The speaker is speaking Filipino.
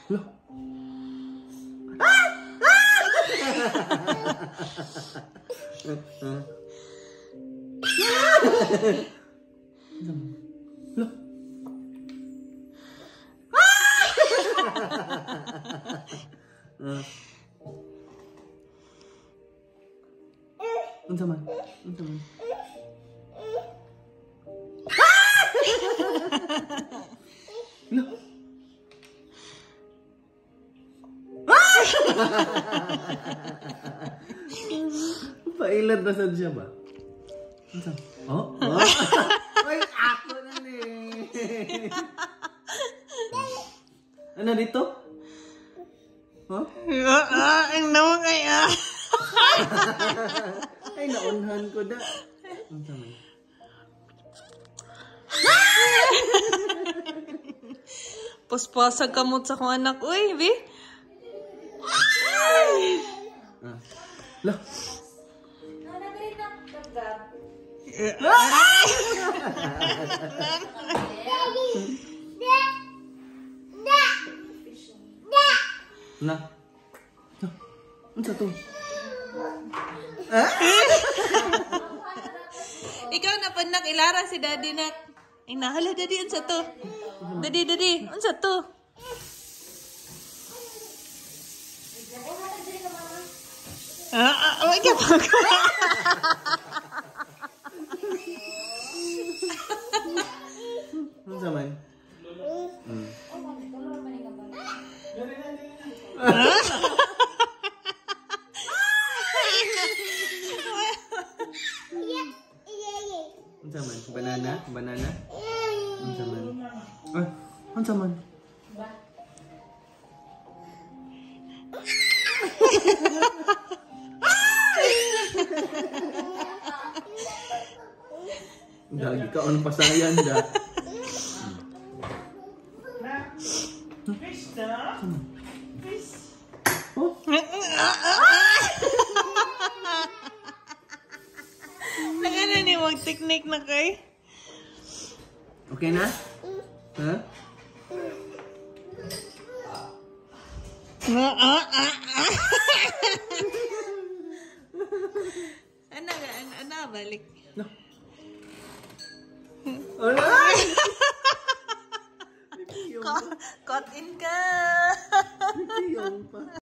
Loh. Loh. Unsa man? Unsa man? Loh. Pailan na sad siya ba? Unsa? Oh? Oh? Ay, ako na ni. Ano dito? Huh? Ang naman kaya. Ay, naunhan ko da. Unsa man? Puspasag kamot sa kong anak. Uy, bi. Lah. Nah. Unsa to? Ikaw na pa nak ilara si daddy nak. Ay nahala daddy unsa to? Daddy, unsa to? Wag ka pa. Unsa man? Unsa man? Banana? Banana? Unsa man? Ah, unsa man? Dagi ka on pasayan da. Fish na? Fish. Oh? Nagano ni wag technique na kay? Okay na? Ha? Ana balik. No. Alay! Caught in ka. Lipiyong pa.